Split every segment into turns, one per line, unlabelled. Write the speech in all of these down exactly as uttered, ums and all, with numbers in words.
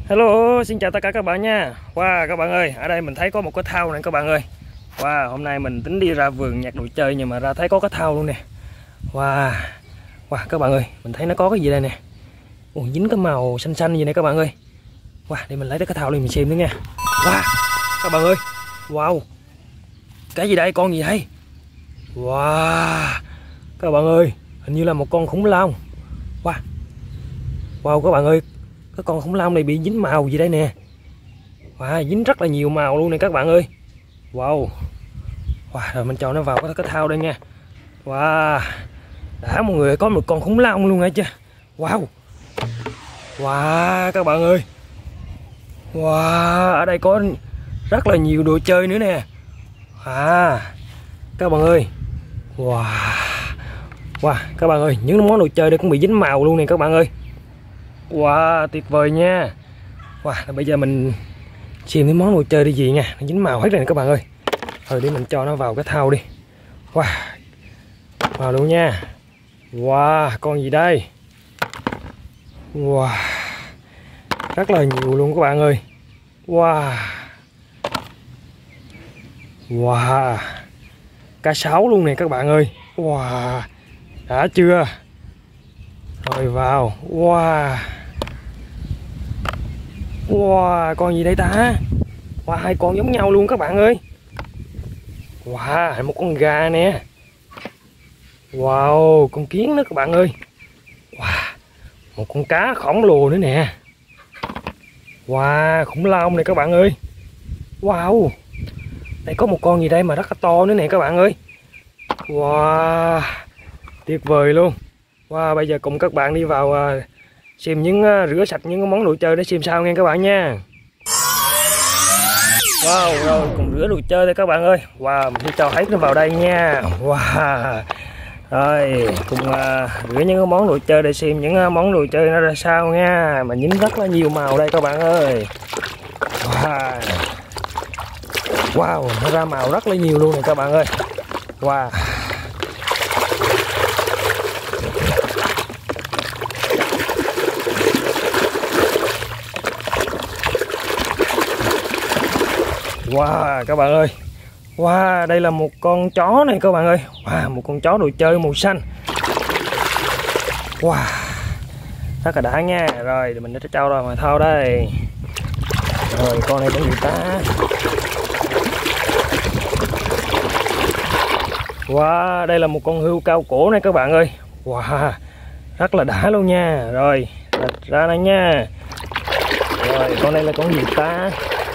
Hello, xin chào tất cả các bạn nha. Wow, các bạn ơi, ở đây mình thấy có một cái thau này các bạn ơi. Wow, hôm nay mình tính đi ra vườn nhặt đồ chơi nhưng mà ra thấy có cái thau luôn nè. Wow, wow các bạn ơi, mình thấy nó có cái gì đây nè. Ồ, dính cái màu xanh xanh gì này các bạn ơi. Wow, để mình lấy cái thau lên mình xem nữa nha. Wow, các bạn ơi. Wow. Cái gì đây, con gì đây? Wow. Các bạn ơi, hình như là một con khủng long. Wow. Wow các bạn ơi, cái con khủng long này bị dính màu gì đây nè. Wow, dính rất là nhiều màu luôn nè các bạn ơi. Wow. Wow, rồi mình cho nó vào cái, cái thau đây nha. Wow. Đã mọi người, có một con khủng long luôn hả chứ. Wow. Wow các bạn ơi. Wow, ở đây có rất là nhiều đồ chơi nữa nè. À, các bạn ơi. Wow. Wow, các bạn ơi, những món đồ chơi đây cũng bị dính màu luôn nè các bạn ơi. Wow, tuyệt vời nha. Wow, bây giờ mình xem cái món đồ chơi đi gì nha, nó dính màu hết rồi nè các bạn ơi. Rồi để mình cho nó vào cái thau đi. Wow, vào luôn nha. Wow, con gì đây? Wow, rất là nhiều luôn các bạn ơi. Wow. Wow, cá sấu luôn nè các bạn ơi. Wow, đã chưa? Rồi vào. Wow. Wow, con gì đây ta? Wow, hai con giống nhau luôn các bạn ơi. Wow, một con gà nè. Wow, con kiến nữa các bạn ơi. Wow, một con cá khổng lồ nữa nè. Wow, khủng long này các bạn ơi. Wow, đây có một con gì đây mà rất là to nữa nè các bạn ơi. Wow, tuyệt vời luôn. Wow, bây giờ cùng các bạn đi vào uh, xem những uh, rửa sạch những món đồ chơi để xem sao nha các bạn nha. Wow, rồi cùng rửa đồ chơi đây các bạn ơi. Wow, mình sẽ cho hết nó vào đây nha. Wow. Rồi cùng uh, rửa những cái món đồ chơi để xem những uh, món đồ chơi nó ra sao nha. Mà dính rất là nhiều màu đây các bạn ơi. Wow. Wow, nó ra màu rất là nhiều luôn này các bạn ơi. Wow. Wow các bạn ơi. Wow, đây là một con chó này các bạn ơi. Wow, một con chó đồ chơi màu xanh. Wow, rất là đã nha. Rồi mình sẽ trao ra ngoài thau đây. Rồi con này có gì ta? Wow, đây là một con hươu cao cổ này các bạn ơi. Wow, rất là đã luôn nha. Rồi đặt ra đây nha. Rồi con này là con gì ta?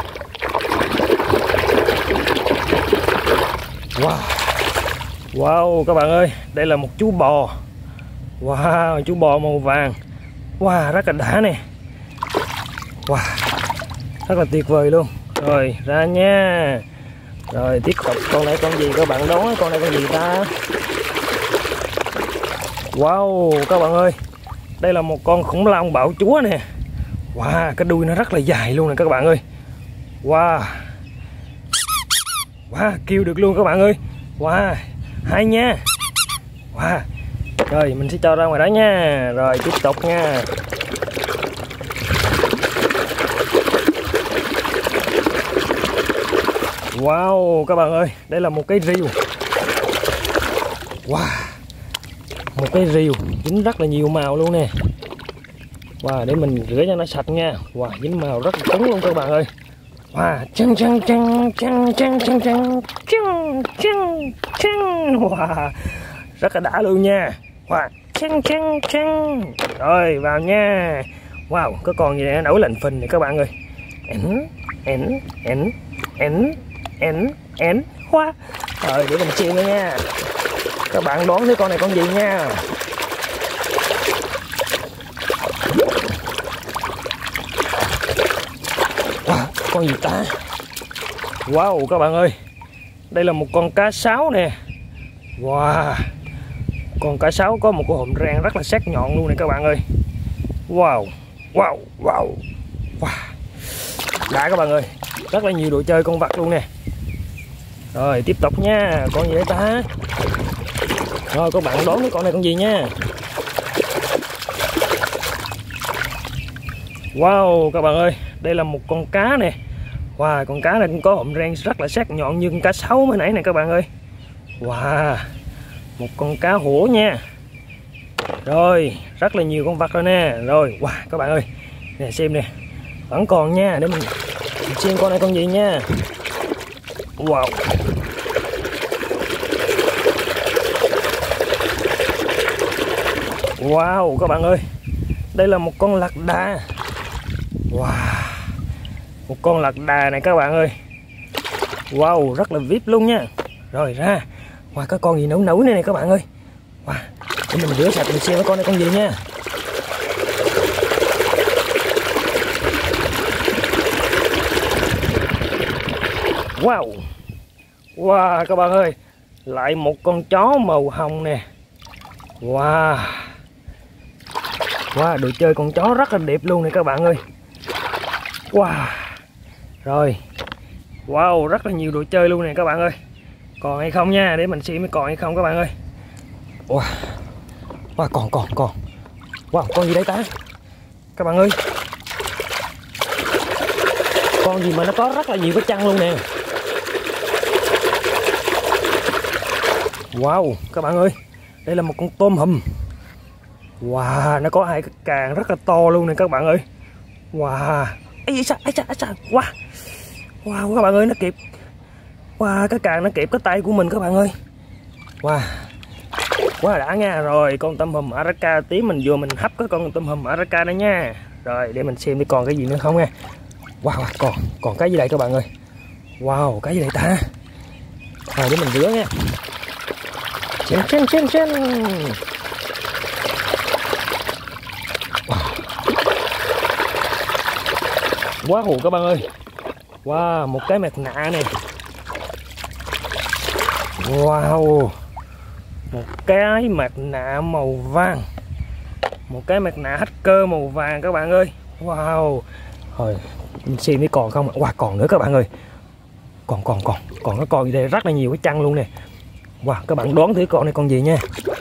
Wow. Wow các bạn ơi, đây là một chú bò. Wow, chú bò màu vàng. Wow, rất là đã nè. Wow, rất là tuyệt vời luôn. Rồi ra nha. Rồi tiếp tục con này con gì các bạn đoán con này con gì ta? Wow các bạn ơi, đây là một con khủng long bạo chúa nè. Wow, cái đuôi nó rất là dài luôn nè các bạn ơi. Wow. Wow, kêu được luôn các bạn ơi. Wow, hay nha. Wow. Rồi mình sẽ cho ra ngoài đó nha. Rồi tiếp tục nha. Wow các bạn ơi, đây là một cái rìu. Wow, một cái rìu dính rất là nhiều màu luôn nè. Wow, để mình rửa cho nó sạch nha. Wow, dính màu rất là cứng luôn các bạn ơi. Wow, chăng chăng chăng chăng chăng chăng chăng chăng chăng chăng. Wow, rất là đã luôn nha. Wow, chăng chăng chăng. Rồi vào nha. Wow, có con gì này nổi lệnh phình này các bạn ơi. Ẩn ẩn ẩn ẩn ẩn ẩn hoa. Rồi để mình xem nữa nha. Các bạn đoán thấy con này con gì nha. Wow, con gì ta? Wow các bạn ơi, đây là một con cá sấu nè. Wow, con cá sấu có một cái hộm răng rất là sắc nhọn luôn nè các bạn ơi. Wow, wow, wow, wow, đã các bạn ơi, rất là nhiều đồ chơi con vật luôn nè. Rồi tiếp tục nha, con gì đấy ta? Rồi các bạn đoán cái con này con gì nha. Wow các bạn ơi, đây là một con cá nè. Wow, con cá này cũng có hộm răng rất là sắc nhọn như con cá sấu mới nãy này các bạn ơi. Wow, một con cá hổ nha. Rồi, rất là nhiều con vật rồi nè. Rồi, wow các bạn ơi, nè xem nè, vẫn còn nha, để mình, mình xem con này con gì nha. Wow. Wow các bạn ơi, đây là một con lạc đà. Wow, một con lạc đà này các bạn ơi. Wow, rất là vip luôn nha. Rồi ra, wow có con gì nấu nấu này này các bạn ơi. Wow, để mình rửa sạch mình xem cái con này con gì nha. Wow, wow các bạn ơi, lại một con chó màu hồng nè. Wow, wow đồ chơi con chó rất là đẹp luôn nè các bạn ơi. Wow, rồi, wow rất là nhiều đồ chơi luôn nè các bạn ơi. Còn hay không nha, để mình xem còn hay không các bạn ơi. Wow, wow còn còn còn. Wow, con gì đây ta các bạn ơi? Con gì mà nó có rất là nhiều cái chân luôn nè. Wow các bạn ơi, đây là một con tôm hùm. Wow, nó có hai cái càng rất là to luôn nè các bạn ơi. Wow, ấy sao ấy sao ấy sao. Wow, wow các bạn ơi, nó kịp. Wow, cái càng nó kịp cái tay của mình các bạn ơi. Wow, quá đã nha. Rồi con tôm hùm Araka, tí mình vừa mình hấp cái con tôm hùm Araka đây nha. Rồi để mình xem đi còn cái gì nữa không nha. Wow, còn còn cái gì đây các bạn ơi? Wow, cái gì đây ta? Rồi để mình rửa nha. Chen chen chen chen. Wow, quá hù các bạn ơi. Wow, một cái mặt nạ này. Wow, một cái mặt nạ màu vàng, một cái mặt nạ hacker màu vàng các bạn ơi. Wow, rồi mình xem thấy còn không. Wow, còn nữa các bạn ơi. Còn còn còn còn nó còn gì đây, rất là nhiều cái chân luôn nè. Wow, các bạn đoán thử con này con gì nha.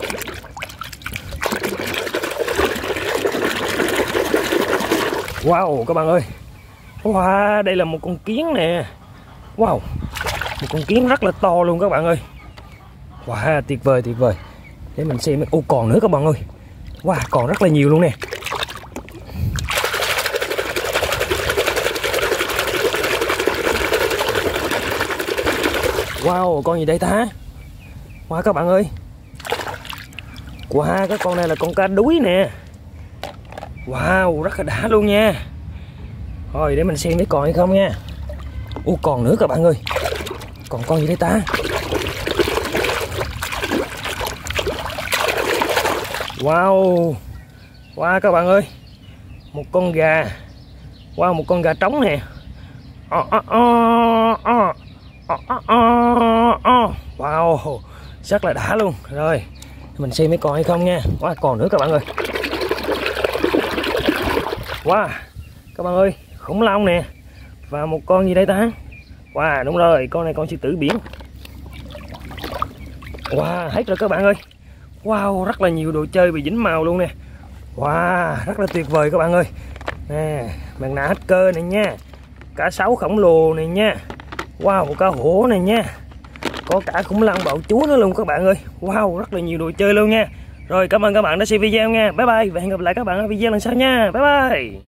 Wow các bạn ơi. Wow, đây là một con kiến nè. Wow, một con kiến rất là to luôn các bạn ơi. Wow, tuyệt vời tuyệt vời. Để mình xem. Ô còn nữa các bạn ơi. Wow, còn rất là nhiều luôn nè. Wow, con gì đây ta? Wow các bạn ơi. Wow, cái con này là con cá đuối nè. Wow, rất là đã luôn nha. Rồi để mình xem thấy còn hay không nha. Ô còn nữa các bạn ơi. Còn con gì đây ta? Wow, wow các bạn ơi, một con gà. Wow, một con gà trống nè. Wow, rất là đã luôn. Rồi mình xem mấy con hay không nha. Wow, còn nữa các bạn ơi. Wow các bạn ơi, khủng long nè. Và một con gì đây ta? Wow, đúng rồi, con này con sư tử biển. Wow, hết rồi các bạn ơi. Wow, rất là nhiều đồ chơi bị dính màu luôn nè. Wow, rất là tuyệt vời các bạn ơi. Nè, mặt nạ hacker này nha. Cá sấu khổng lồ này nha. Wow, một cá hổ này nha. Có cả khủng long bạo chúa nữa luôn các bạn ơi. Wow, rất là nhiều đồ chơi luôn nha. Rồi cảm ơn các bạn đã xem video nha. Bye bye và hẹn gặp lại các bạn ở video lần sau nha. Bye bye.